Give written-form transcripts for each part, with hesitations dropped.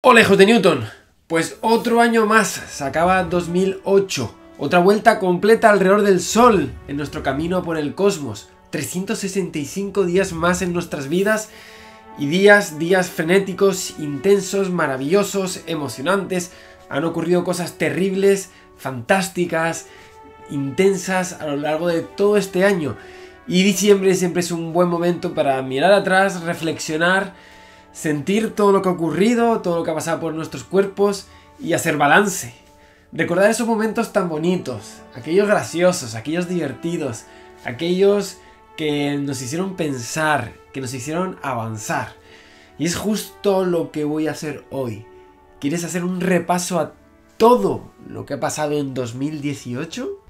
Hola hijos de Newton, pues otro año más, se acaba 2008, otra vuelta completa alrededor del Sol en nuestro camino por el cosmos, 365 días más en nuestras vidas y días frenéticos, intensos, maravillosos, emocionantes. Han ocurrido cosas terribles, fantásticas, intensas a lo largo de todo este año y diciembre siempre es un buen momento para mirar atrás, reflexionar, sentir todo lo que ha ocurrido, todo lo que ha pasado por nuestros cuerpos y hacer balance. Recordar esos momentos tan bonitos, aquellos graciosos, aquellos divertidos, aquellos que nos hicieron pensar, que nos hicieron avanzar. Y es justo lo que voy a hacer hoy. ¿Quieres hacer un repaso a todo lo que ha pasado en 2018?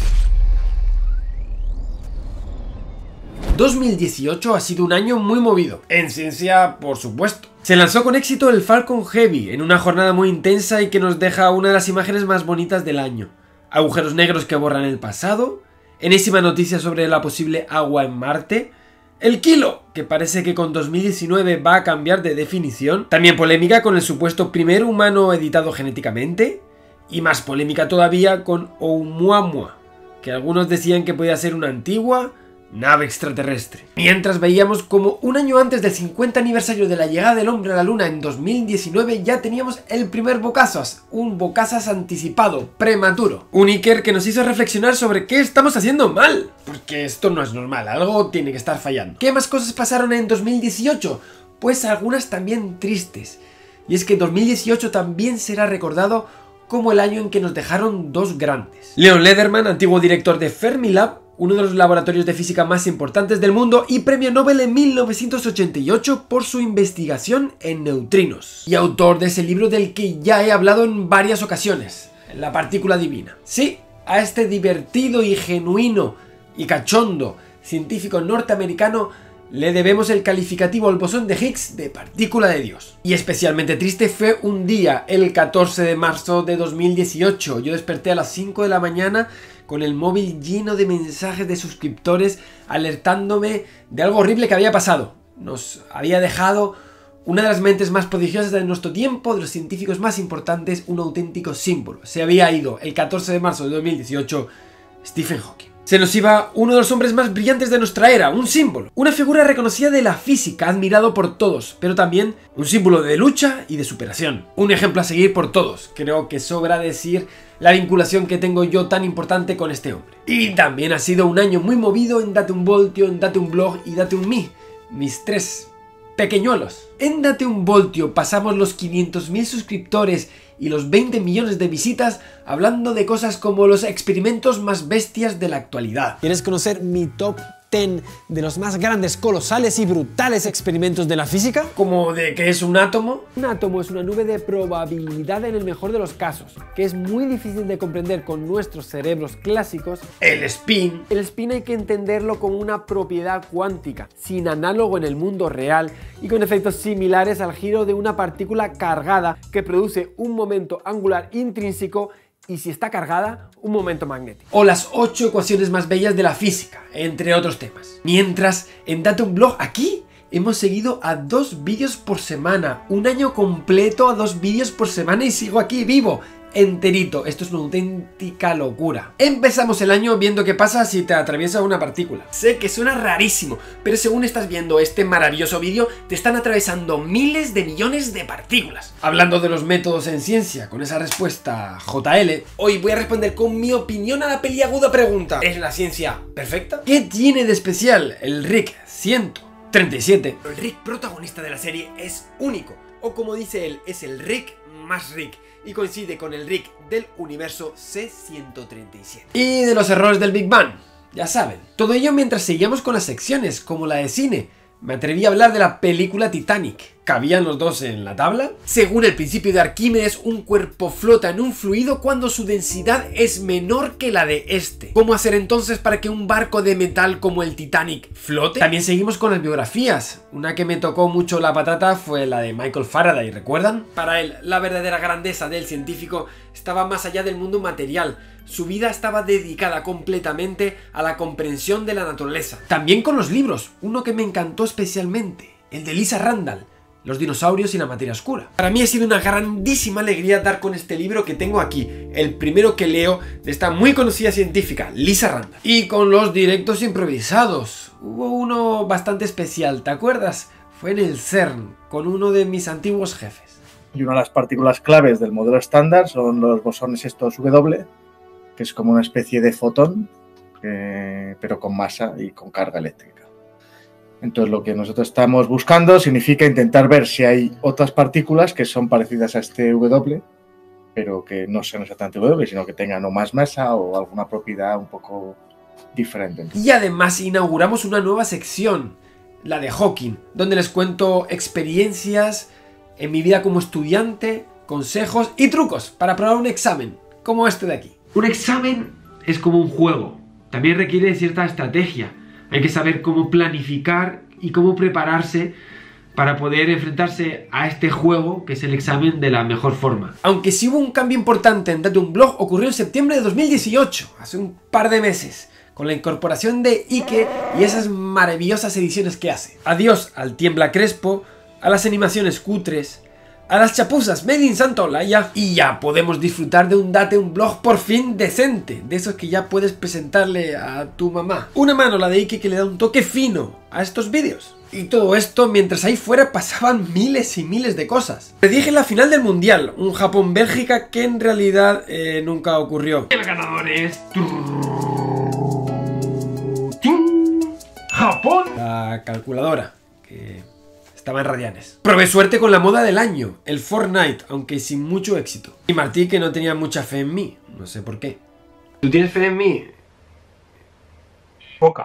2018 ha sido un año muy movido, en ciencia por supuesto. Se lanzó con éxito el Falcon Heavy en una jornada muy intensa y que nos deja una de las imágenes más bonitas del año. Agujeros negros que borran el pasado, enésima noticia sobre la posible agua en Marte, el Kilo, que parece que con 2019 va a cambiar de definición, también polémica con el supuesto primer humano editado genéticamente, y más polémica todavía con Oumuamua, que algunos decían que podía ser una antigua nave extraterrestre. Mientras veíamos como un año antes del 50 aniversario de la llegada del hombre a la luna en 2019 ya teníamos el primer bocazas, un bocazas anticipado, prematuro. Un Iker que nos hizo reflexionar sobre qué estamos haciendo mal, porque esto no es normal, algo tiene que estar fallando. ¿Qué más cosas pasaron en 2018? Pues algunas también tristes. Y es que 2018 también será recordado como el año en que nos dejaron dos grandes. Leon Lederman, antiguo director de Fermilab, uno de los laboratorios de física más importantes del mundo y premio Nobel en 1988 por su investigación en neutrinos. Y autor de ese libro del que ya he hablado en varias ocasiones, La partícula divina. Sí, a este divertido y genuino y cachondo científico norteamericano le debemos el calificativo al bosón de Higgs de partícula de Dios. Y especialmente triste fue un día, el 14 de marzo de 2018. Yo desperté a las 5 de la mañana con el móvil lleno de mensajes de suscriptores alertándome de algo horrible que había pasado. Nos había dejado una de las mentes más prodigiosas de nuestro tiempo, de los científicos más importantes, un auténtico símbolo. Se había ido el 14 de marzo de 2018 Stephen Hawking. Se nos iba uno de los hombres más brillantes de nuestra era, un símbolo, una figura reconocida de la física, admirado por todos, pero también un símbolo de lucha y de superación. Un ejemplo a seguir por todos. Creo que sobra decir la vinculación que tengo yo tan importante con este hombre. Y también ha sido un año muy movido en Date un Voltio, en Date un Blog y Date un Me, mis tres pequeñuelos. En Date un Voltio pasamos los 500.000 suscriptores y los 20 millones de visitas hablando de cosas como los experimentos más bestias de la actualidad. ¿Quieres conocer mi top 10 de los más grandes, colosales y brutales experimentos de la física? ¿Como de qué es un átomo? Un átomo es una nube de probabilidad en el mejor de los casos, que es muy difícil de comprender con nuestros cerebros clásicos. El spin. El spin hay que entenderlo como una propiedad cuántica, sin análogo en el mundo real y con efectos similares al giro de una partícula cargada que produce un momento angular intrínseco y si está cargada, un momento magnético. O las 8 ecuaciones más bellas de la física, entre otros temas. Mientras, en Date un Blog, aquí hemos seguido a 2 vídeos por semana. Un año completo a 2 vídeos por semana y sigo aquí vivo, enterito. Esto es una auténtica locura. Empezamos el año viendo qué pasa si te atraviesa una partícula. Sé que suena rarísimo, pero según estás viendo este maravilloso vídeo, te están atravesando miles de millones de partículas. Hablando de los métodos en ciencia, con esa respuesta JL, hoy voy a responder con mi opinión a la peliaguda pregunta: ¿es la ciencia perfecta? ¿Qué tiene de especial el Rick 137? El Rick protagonista de la serie es único, o como dice él, es el Rick más Rick, y coincide con el Rick del universo C137. Y de los errores del Big Bang, ya saben. Todo ello mientras seguíamos con las secciones, como la de cine. Me atreví a hablar de la película Titanic. ¿Cabían los dos en la tabla? Según el principio de Arquímedes, un cuerpo flota en un fluido cuando su densidad es menor que la de este. ¿Cómo hacer entonces para que un barco de metal como el Titanic flote? También seguimos con las biografías. Una que me tocó mucho la patata fue la de Michael Faraday, ¿recuerdan? Para él, la verdadera grandeza del científico estaba más allá del mundo material. Su vida estaba dedicada completamente a la comprensión de la naturaleza. También con los libros, uno que me encantó especialmente, el de Lisa Randall, los dinosaurios y la materia oscura. Para mí ha sido una grandísima alegría dar con este libro que tengo aquí, el primero que leo de esta muy conocida científica, Lisa Randall. Y con los directos improvisados. Hubo uno bastante especial, ¿te acuerdas? Fue en el CERN, con uno de mis antiguos jefes. Y una de las partículas claves del modelo estándar son los bosones estos W, que es como una especie de fotón, pero con masa y con carga eléctrica. Entonces lo que nosotros estamos buscando significa intentar ver si hay otras partículas que son parecidas a este W, pero que no sean exactamente W, sino que tengan o más masa o alguna propiedad un poco diferente. Y además inauguramos una nueva sección, la de Hawking, donde les cuento experiencias en mi vida como estudiante, consejos y trucos para probar un examen, como este de aquí. Un examen es como un juego, también requiere cierta estrategia. Hay que saber cómo planificar y cómo prepararse para poder enfrentarse a este juego, que es el examen, de la mejor forma. Aunque sí hubo un cambio importante en Date un Blog, ocurrió en septiembre de 2018, hace un par de meses, con la incorporación de Ike y esas maravillosas ediciones que hace. Adiós al Tiembla Crespo, a las animaciones cutres, a las chapuzas made in Santa Olaya, y ya podemos disfrutar de un Date un Blog por fin decente, de esos que ya puedes presentarle a tu mamá. Una mano la de Ike que le da un toque fino a estos vídeos. Y todo esto mientras ahí fuera pasaban miles y miles de cosas. Predije la final del Mundial, un Japón-Bélgica que en realidad nunca ocurrió. El ganador es... ¡Japón! La calculadora, que... estaba en radianes. Probé suerte con la moda del año, el Fortnite, aunque sin mucho éxito. Y Martí, que no tenía mucha fe en mí, no sé por qué. ¿Tú tienes fe en mí? Poca.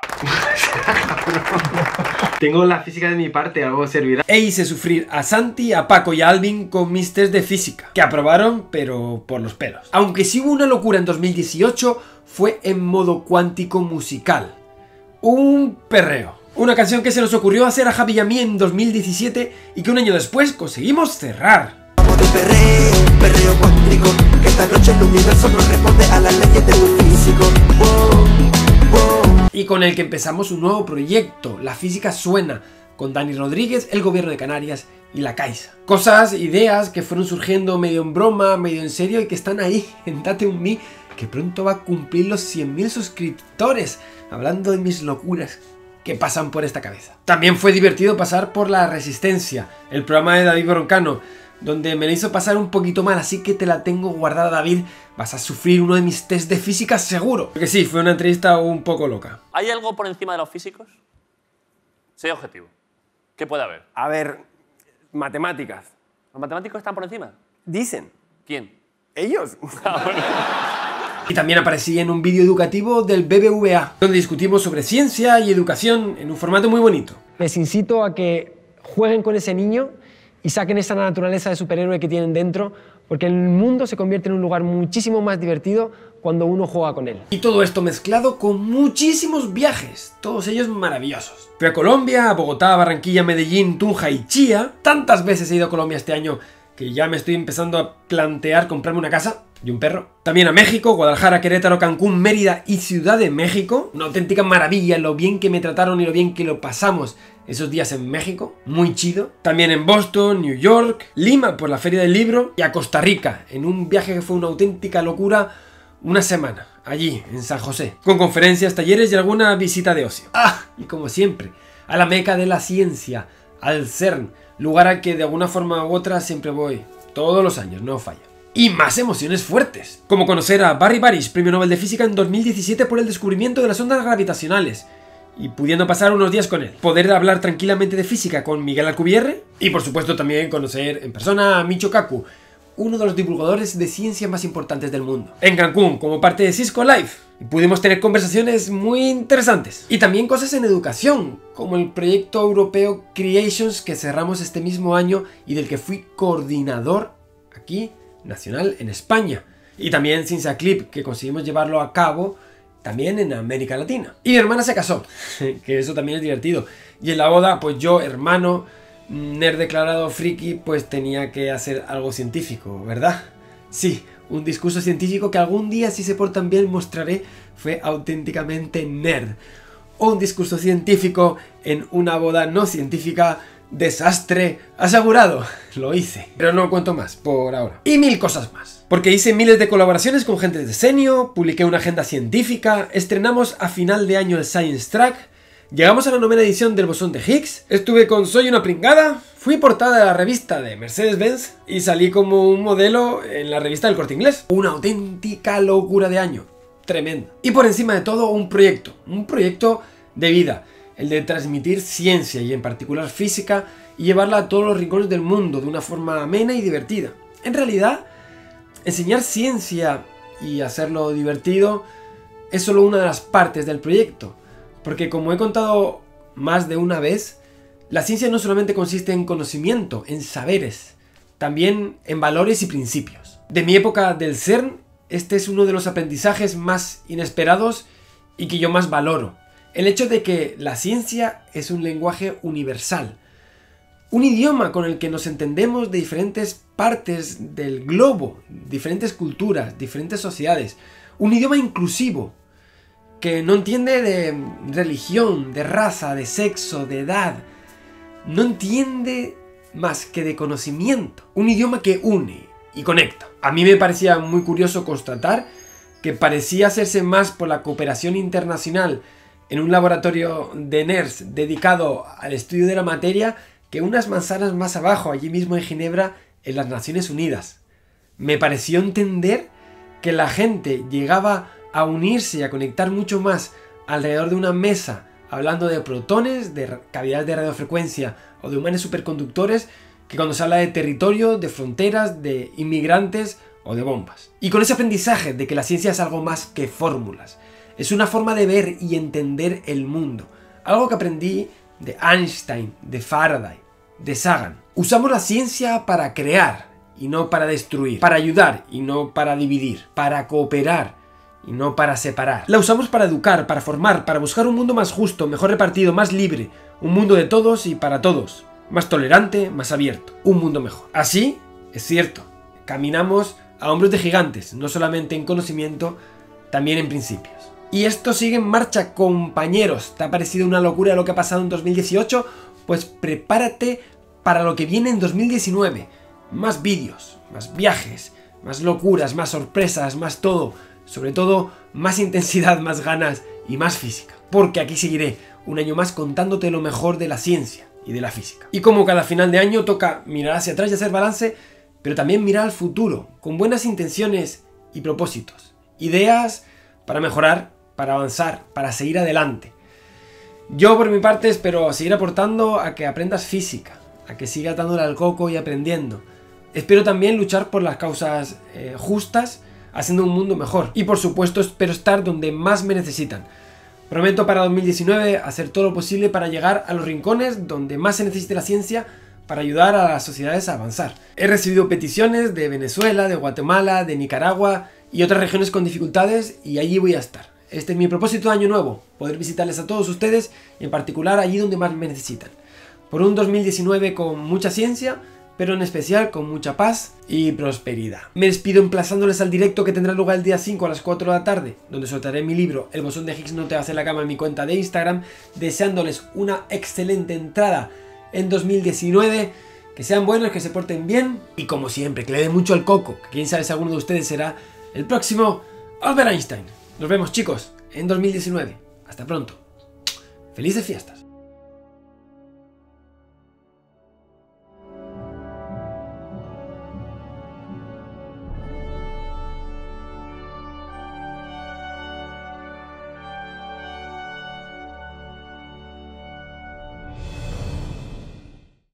Tengo la física de mi parte, algo servirá. E hice sufrir a Santi, a Paco y a Alvin con mis test de física, que aprobaron, pero por los pelos. Aunque sí hubo una locura en 2018, fue en modo cuántico musical. Un perreo. Una canción que se nos ocurrió hacer a Javi y a mí en 2017 y que un año después conseguimos cerrar. Vamos de perreo, perreo cuántico, que esta noche el universo no responde a las leyes de tu físico. Wow, wow. Y con el que empezamos un nuevo proyecto, La Física Suena, con Dani Rodríguez, el Gobierno de Canarias y la Caixa. Cosas, ideas que fueron surgiendo medio en broma, medio en serio y que están ahí en Date un Mi, que pronto va a cumplir los 100.000 suscriptores, hablando de mis locuras que pasan por esta cabeza. También fue divertido pasar por La Resistencia, el programa de David Broncano, donde me la hizo pasar un poquito mal, así que te la tengo guardada, David. Vas a sufrir uno de mis test de física seguro. Porque sí, fue una entrevista un poco loca. ¿Hay algo por encima de los físicos? Sé objetivo. ¿Qué puede haber? A ver, matemáticas. ¿Los matemáticos están por encima? Dicen. ¿Quién? Ellos. Y también aparecí en un vídeo educativo del BBVA, donde discutimos sobre ciencia y educación en un formato muy bonito. Les incito a que jueguen con ese niño y saquen esa naturaleza de superhéroe que tienen dentro, porque el mundo se convierte en un lugar muchísimo más divertido cuando uno juega con él. Y todo esto mezclado con muchísimos viajes, todos ellos maravillosos. Fui a Colombia, a Bogotá, Barranquilla, Medellín, Tunja y Chía. Tantas veces he ido a Colombia este año que ya me estoy empezando a plantear comprarme una casa y un perro. También a México, Guadalajara, Querétaro, Cancún, Mérida y Ciudad de México. Una auténtica maravilla lo bien que me trataron y lo bien que lo pasamos esos días en México. Muy chido. También en Boston, New York, Lima por la Feria del Libro y a Costa Rica en un viaje que fue una auténtica locura. Una semana, allí, en San José, con conferencias, talleres y alguna visita de ocio. Y como siempre, a la meca de la ciencia, al CERN, lugar al que de alguna forma u otra siempre voy, todos los años, no falla. Y más emociones fuertes, como conocer a Barry Barish, premio Nobel de Física en 2017 por el descubrimiento de las ondas gravitacionales, y pudiendo pasar unos días con él. Poder hablar tranquilamente de física con Miguel Alcubierre, y por supuesto también conocer en persona a Michio Kaku, uno de los divulgadores de ciencia más importantes del mundo. En Cancún, como parte de Cisco Live, y pudimos tener conversaciones muy interesantes. Y también cosas en educación, como el proyecto europeo Creations que cerramos este mismo año y del que fui coordinador aquí, nacional, en España. Y también Ciencia Clip, que conseguimos llevarlo a cabo también en América Latina. Y mi hermana se casó, que eso también es divertido. Y en la boda, pues yo, hermano, nerd declarado friki, pues tenía que hacer algo científico, ¿verdad? Sí, un discurso científico que algún día, si se portan bien, mostraré fue auténticamente nerd. O un discurso científico en una boda no científica Desastre asegurado. Lo hice. Pero no cuento más por ahora. Y mil cosas más. Porque hice miles de colaboraciones con gente de diseño, publiqué una agenda científica, estrenamos a final de año el Science Track, llegamos a la 9ª edición del bosón de Higgs, estuve con Soy una pringada, fui portada de la revista de Mercedes-Benz y salí como un modelo en la revista del Corte Inglés. Una auténtica locura de año. Tremenda. Y por encima de todo, un proyecto de vida. El de transmitir ciencia y en particular física y llevarla a todos los rincones del mundo de una forma amena y divertida. En realidad, enseñar ciencia y hacerlo divertido es solo una de las partes del proyecto, porque como he contado más de una vez, la ciencia no solamente consiste en conocimiento, en saberes, también en valores y principios. De mi época del CERN, este es uno de los aprendizajes más inesperados y que yo más valoro. El hecho de que la ciencia es un lenguaje universal, un idioma con el que nos entendemos de diferentes partes del globo, diferentes culturas, diferentes sociedades, un idioma inclusivo, que no entiende de religión, de raza, de sexo, de edad, no entiende más que de conocimiento, un idioma que une y conecta. A mí me parecía muy curioso constatar que parecía hacerse más por la cooperación internacional en un laboratorio de nerds dedicado al estudio de la materia que unas manzanas más abajo, allí mismo en Ginebra, en las Naciones Unidas. Me pareció entender que la gente llegaba a unirse y a conectar mucho más alrededor de una mesa, hablando de protones, de cavidades de radiofrecuencia o de imanes superconductores, que cuando se habla de territorio, de fronteras, de inmigrantes o de bombas. Y con ese aprendizaje de que la ciencia es algo más que fórmulas. Es una forma de ver y entender el mundo. Algo que aprendí de Einstein, de Faraday, de Sagan. Usamos la ciencia para crear y no para destruir. Para ayudar y no para dividir. Para cooperar y no para separar. La usamos para educar, para formar, para buscar un mundo más justo, mejor repartido, más libre. Un mundo de todos y para todos. Más tolerante, más abierto. Un mundo mejor. Así, es cierto, caminamos a hombros de gigantes, no solamente en conocimiento, también en principios. Y esto sigue en marcha, compañeros. ¿Te ha parecido una locura lo que ha pasado en 2018? Pues prepárate para lo que viene en 2019. Más vídeos, más viajes, más locuras, más sorpresas, más todo. Sobre todo, más intensidad, más ganas y más física. Porque aquí seguiré un año más contándote lo mejor de la ciencia y de la física. Y como cada final de año toca mirar hacia atrás y hacer balance, pero también mirar al futuro, con buenas intenciones y propósitos. Ideas para mejorar, para avanzar, para seguir adelante. Yo por mi parte espero seguir aportando a que aprendas física, a que sigas dándole al coco y aprendiendo. Espero también luchar por las causas justas, haciendo un mundo mejor. Y por supuesto espero estar donde más me necesitan. Prometo para 2019 hacer todo lo posible para llegar a los rincones donde más se necesite la ciencia, para ayudar a las sociedades a avanzar. He recibido peticiones de Venezuela, de Guatemala, de Nicaragua y otras regiones con dificultades y allí voy a estar. Este es mi propósito de año nuevo, poder visitarles a todos ustedes y en particular allí donde más me necesitan. Por un 2019 con mucha ciencia, pero en especial con mucha paz y prosperidad. Me despido emplazándoles al directo que tendrá lugar el día 5 a las 4 de la tarde, donde soltaré mi libro El bosón de Higgs no te hace la cama en mi cuenta de Instagram, deseándoles una excelente entrada en 2019, que sean buenos, que se porten bien y como siempre, que le dé mucho al coco, que quién sabe si alguno de ustedes será el próximo Albert Einstein. Nos vemos chicos en 2019. Hasta pronto. Felices fiestas.